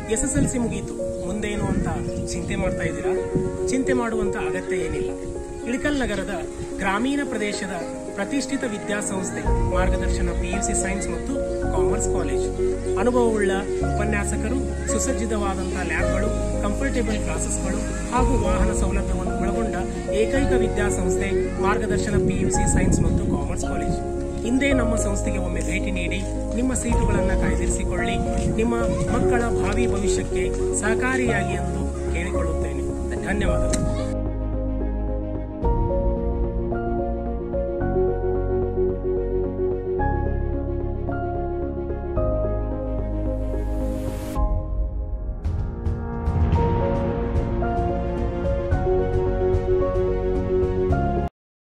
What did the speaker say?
SSLC ಮುಗೀತು, ಮುಂದೇನು ಅಂತ ಚಿಂತೆ ಮಾಡ್ತಾ ಇದ್ದೀರಾ? ಚಿಂತೆ ಮಾಡುವಂತ ಅಗತ್ಯ ಏನಿಲ್ಲ. ಇಳಕಲ್ ನಗರದ ಗ್ರಾಮೀಣ ಪ್ರದೇಶದ ಪ್ರತಿಷ್ಠಿತ ವಿದ್ಯಾಸಂಸ್ಥೆ ಮಾರ್ಗದರ್ಶನ PUC ಸೈನ್ಸ್ ಮತ್ತು ಕಾಮರ್ಸ್ ಕಾಲೇಜು. ಅನುಭವವುಳ್ಳ ಉಪನ್ಯಾಸಕರು, ಸುಸಜ್ಜಿತವಾದಂತಹ ಲ್ಯಾಬ್ಗಳು, ಕಂಫರ್ಟೇಬಲ್ ಕ್ಲಾಸಸ್ಗಳು ಹಾಗೂ ವಾಹನ ಸೌಲಭ್ಯವನ್ನು ಒಳಗೊಂಡ ಏಕೈಕ ವಿದ್ಯಾಸಂಸ್ಥೆ ಮಾರ್ಗದರ್ಶನ PUC ಸೈನ್ಸ್ ಮತ್ತು ಕಾಮರ್ಸ್ ಕಾಲೇಜು. ಹಿಂದೆ ನಮ್ಮ ಸಂಸ್ಥೆಗೆ ಒಮ್ಮೆ ಭೇಟಿ ನೀಡಿ ನಿಮ್ಮ ಸೀಟುಗಳನ್ನು ಕಾಯ್ದಿರಿಸಿಕೊಳ್ಳಿ. ನಿಮ್ಮ ಮಕ್ಕಳ ಭಾವಿ ಭವಿಷ್ಯಕ್ಕೆ ಸಹಕಾರಿಯಾಗಿ ಎಂದು ಕೇಳಿಕೊಳ್ಳುತ್ತೇನೆ. ಧನ್ಯವಾದಗಳು.